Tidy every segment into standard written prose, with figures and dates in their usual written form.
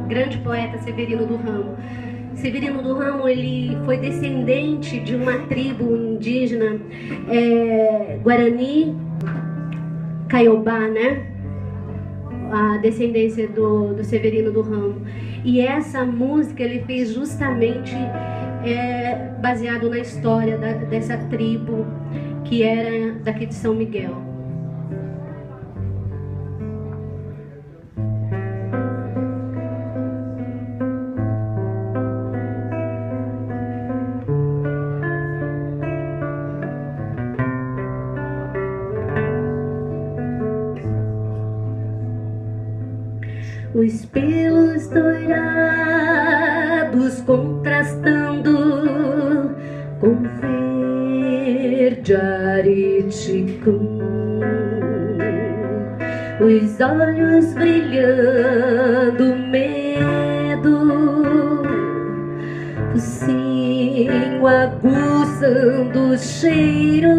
grande poeta Severino do Ramo. Severino do Ramo, ele foi descendente de uma tribo indígena Guarani Caiobá, né? A descendência do Severino do Ramo. E essa música ele fez justamente baseado na história dessa tribo que era daqui de São Miguel. Os pelos dourados contrastando com verde ariticum, os olhos brilhando medo, focinho aguçando cheiros,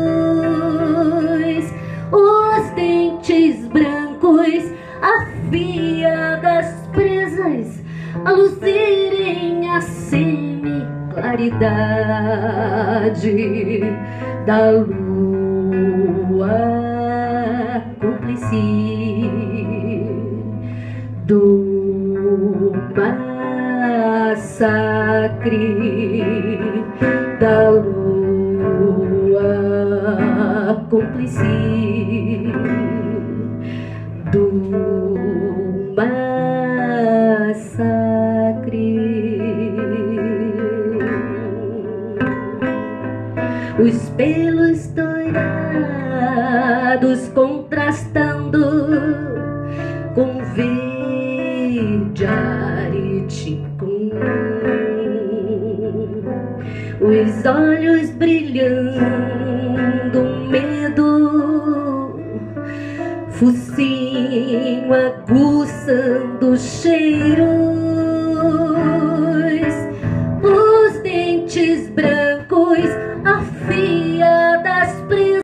os dentes brancos afiadas presas a luzirem a semi-claridade da lua cúmplice do massacre da lua cúmplice do massacre. Os pelos dourados contrastando com verde ariticum, os olhos brilhando medo, focinho aguçando cheiros,